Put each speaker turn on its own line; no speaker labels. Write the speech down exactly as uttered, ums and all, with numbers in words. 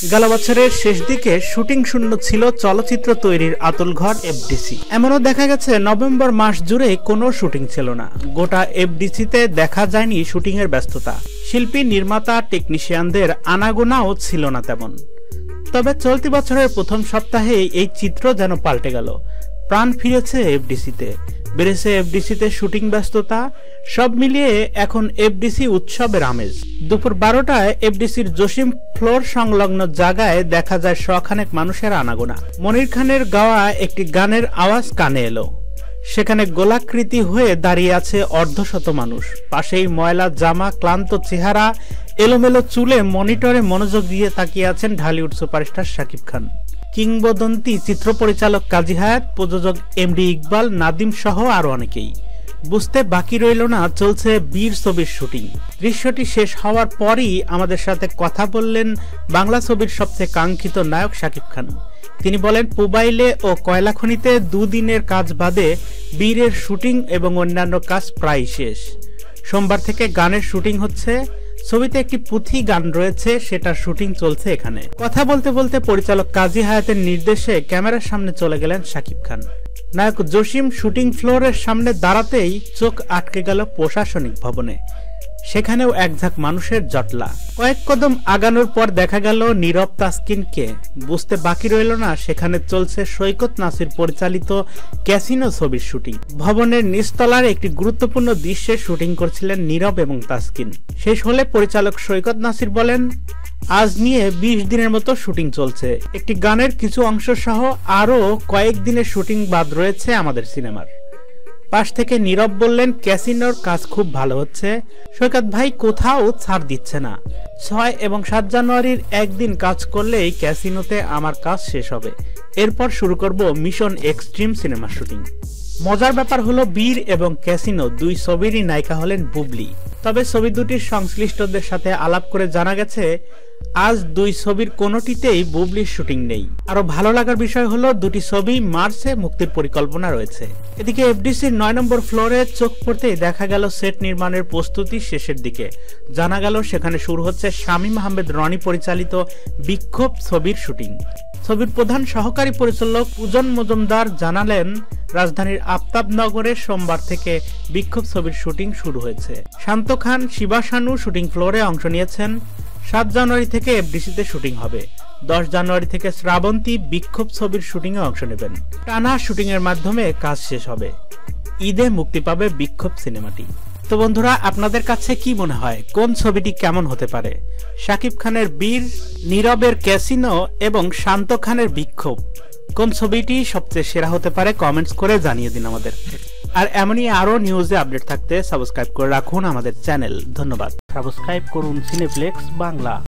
গেল বছরের শেষ দিকে শুটিং শূন্য ছিল চলচ্চিত্র তৈরির আতুলঘর এফডিসি। এমনও দেখা গেছে নভেম্বর মাস জুড়ে কোনো শুটিং ছিল না। গোটা এফডিসিতে দেখা যায়নি শুটিং এর ব্যস্ততা। শিল্পী, নির্মাতা, টেকনিশিয়ানদের আনাগোনাও ছিল না তেমন। তবে চলতি বছরের প্রথম সপ্তাহে এই চিত্র যেন পাল্টে গেল। প্রাণ ফিরেছে এফডিসিতে, বেড়েছে এফডিসিতে শুটিং ব্যস্ততা। সব মিলিয়ে এখন এফডিসি উৎসবের আমেজ। দুপুর বারোটায় এফডিসির জসিম ফ্লোর সংলগ্ন জায়গায় দেখা যায় শখানেক মানুষের আনাগোনা। মনির খানের গাওয়া একটি গানের আওয়াজ কানে এলো। সেখানে গোলাকৃতি হয়ে দাঁড়িয়ে আছে অর্ধশত মানুষ। পাশেই ময়লা জামা, ক্লান্ত চেহারা, এলোমেলো চুলে মনিটরে মনোযোগ দিয়ে তাকিয়ে আছেন ঢালিউড সুপারস্টার শাকিব খান, কিংবদন্তি চিত্র পরিচালক কাজী হায়াত, প্রযোজক এমডি ইকবাল, নাদিম সহ আরো অনেকেই। বুঝতে বাকি রইল না চলছে বীর ছবির শুটিং। দৃশ্যটি শেষ হওয়ার পরই আমাদের সাথে কথা বললেন বাংলা ছবির সবচেয়ে কাঙ্ক্ষিত নায়ক শাকিব খান। তিনি বলেন, পুবাইলে ও কয়লা খনিতে দুদিনের কাজ বাদে বীরের শুটিং এবং অন্যান্য কাজ প্রায় শেষ। সোমবার থেকে গানের শুটিং হচ্ছে। ছবিতে একটি পুঁথি গান রয়েছে, সেটার শুটিং চলছে এখানে। কথা বলতে বলতে পরিচালক কাজী হায়াতের নির্দেশে ক্যামেরার সামনে চলে গেলেন শাকিব খান। নায়ক জসিম শুটিং ফ্লোরের সামনে দাঁড়াতেই চোখ আটকে গেল প্রশাসনিক ভবনে। সেখানেও একঝাঁক মানুষের জটলা। কয়েক কদম আগানোর পর দেখা গেল নীরব তাসকিনকে। বুঝতে বাকি রইল না সেখানে চলছে সৈকত নাসির পরিচালিত ক্যাসিনো ছবির শুটিং। ভবনের নিচতলার একটি গুরুত্বপূর্ণ দৃশ্যে শুটিং করছিলেন নীরব এবং তাসকিন। শেষ হলে পরিচালক সৈকত নাসির বলেন, আজ নিয়ে বিশ দিনের মতো শুটিং চলছে। একটি গানের কিছু অংশ সহ আরো কয়েক দিনের শুটিং বাদ রয়েছে আমাদের সিনেমার। পাশ থেকে নীরব বললেন, ক্যাসিনোর কাজ খুব ভালো হচ্ছে। সৈকত ভাই কোথাও ছাড় দিচ্ছে না। ছয় এবং সাত জানুয়ারির একদিন কাজ করলেই ক্যাসিনোতে আমার কাজ শেষ হবে। এরপর শুরু করব মিশন এক্সট্রিম সিনেমা শুটিং। মজার ব্যাপার হলো, বীর এবং ক্যাসিনো দুই ছবিরই নায়িকা হলেন বুবলি। তবে ছবি দুটির সংশ্লিষ্টদের সাথে আলাপ করে জানা গেছে আজ দুই ছবির কোনোটিতেই বুবলির শুটিং নেই। আরো ভালো লাগার বিষয় হলো, দুটি ছবি মার্চে মুক্তির পরিকল্পনা রয়েছে। এদিকে এফডিসির নয় নম্বর ফ্লোরে চোখ পড়তেই দেখা গেল সেট নির্মাণের প্রস্তুতি শেষের দিকে। জানা গেল সেখানে শুরু হচ্ছে শামীম আহমেদ রনি পরিচালিত বিক্ষোভ ছবির শুটিং। ছবির প্রধান সহকারী পরিচালক পূজন মজুমদার জানালেন, রাজধানীর আফতাবনগরে সোমবার থেকে বিক্ষোভ ছবির শুটিং শুরু হয়েছে। শান্ত খান, শিবা শানু শুটিং ফ্লোরে অংশ নিয়েছেন। সাত জানুয়ারি থেকে এফডিসিতে শুটিং হবে। দশ জানুয়ারি থেকে শ্রাবন্তী বিক্ষোভ ছবির শুটিং এ অংশ নেবেন। টানা শুটিং এর মাধ্যমে কাজ শেষ হবে। ঈদে মুক্তি পাবে বিক্ষোভ সিনেমাটি। তো বন্ধুরা, আপনাদের কাছে কি মনে হয় কোন ছবিটি কেমন হতে পারে? শাকিব খানের বীর, নীরবের ক্যাসিনো এবং শান্ত খানের বিক্ষোভ, কোন ছবিটি সবচেয়ে সেরা হতে পারে? কমেন্টস করে জানিয়ে দিন আমাদের। আর এমনই আরো নিউজে আপডেট থাকতে সাবস্ক্রাইব করে রাখুন আমাদের চ্যানেল। ধন্যবাদ। সাবস্ক্রাইব করুন সিনেপ্লেক্স বাংলা।